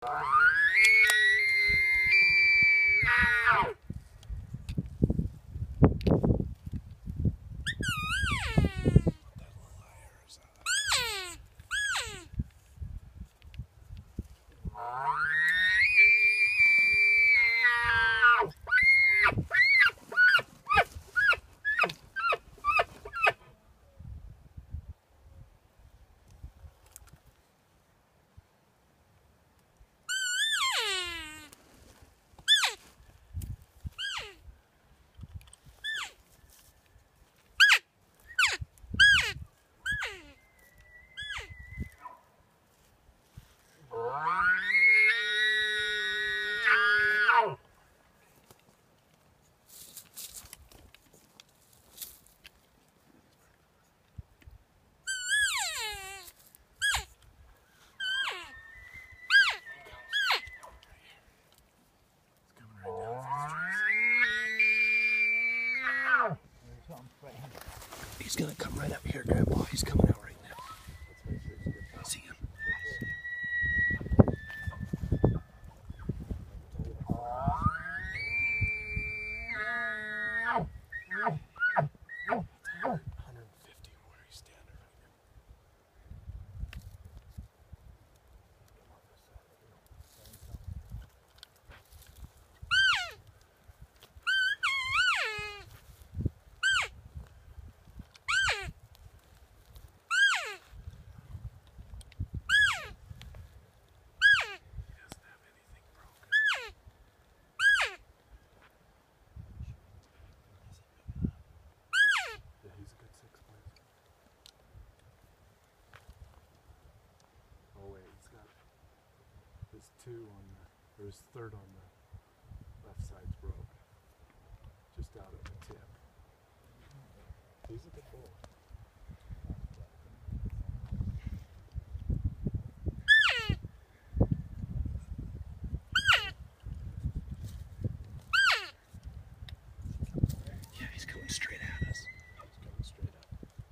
He's gonna come right up here, Grandpa. He's coming out right now. I see him. His two on the, or his third on the left side's broke. Just out at the tip. He's a good bull. Yeah, he's coming straight at us. He's coming straight up.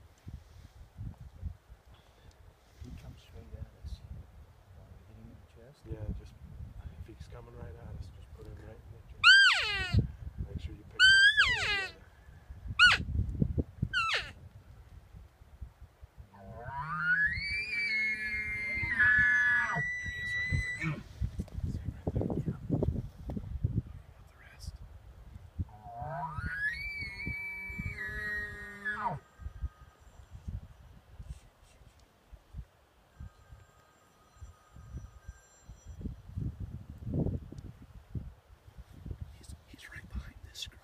He comes straight at us. Want to hit him in the chest? Yeah, just if he's coming right at us, just put him right in the chest. Make sure you pick one side or the other. He's right behind this scroll.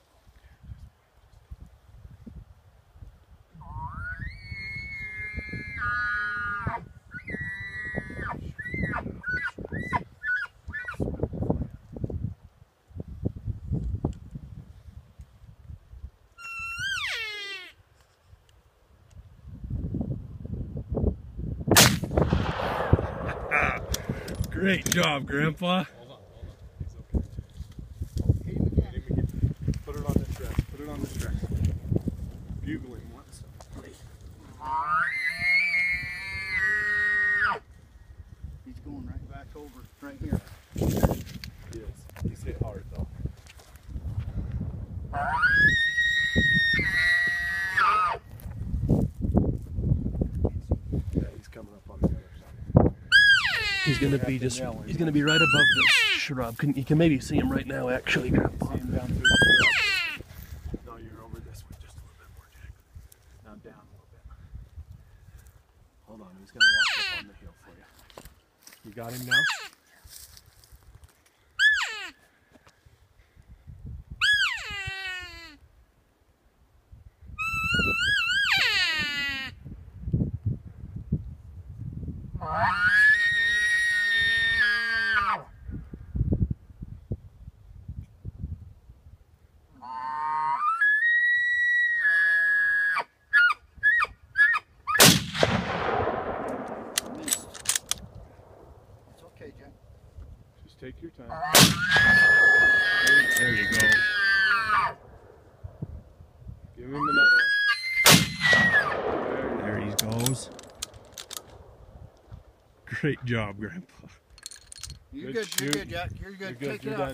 Great job, Grandpa. Hold on. He's okay. Put it on the track. Put it on the track. Bugle him once. He's going right back over, right here. He is. He's hit hard though. Yeah, he's coming up on the other side. He's gonna be just. He's gonna be right above this shrub. You can maybe see him right now, actually, Grandpa. See him down through the scrub. No, you're over this way just a little bit more, Jack. Now down a little bit. Hold on, he's gonna walk up on the hill for you. You got him now? It's okay, Jack. Just take your time. There you go. Give him another one. There he goes. Great job, Grandpa. You're good. You're good, Jack. You're good. You're good. Take You're it done. off.